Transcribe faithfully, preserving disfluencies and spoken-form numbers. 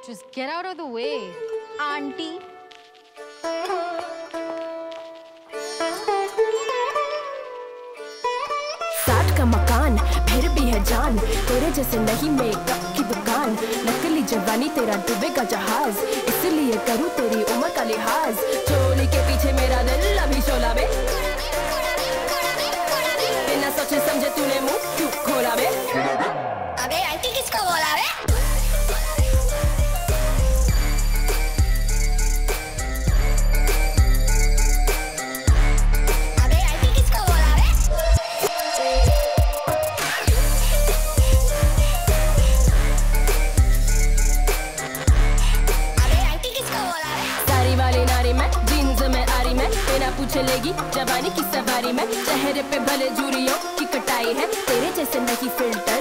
Just get out of the way, Aunty. साठ का मकान फिर भी है जान, तेरे जैसे नहीं मेकअप की दुकान, नकली जवानी तेरा डूबेगा जहाज, इसलिए करूँ तेरी उम्र का लिहाज, चोली के पीछे मेरा दिल अभी शोला बे, बिना सोचे समझे तूने मुंह क्यों खोला बे? अबे आंटी किसको बोला बे? चलेगी जवानी की सवारी में, चेहरे पे भले झुर्रियों की कटाई है, तेरे जैसे नहीं फिल्टर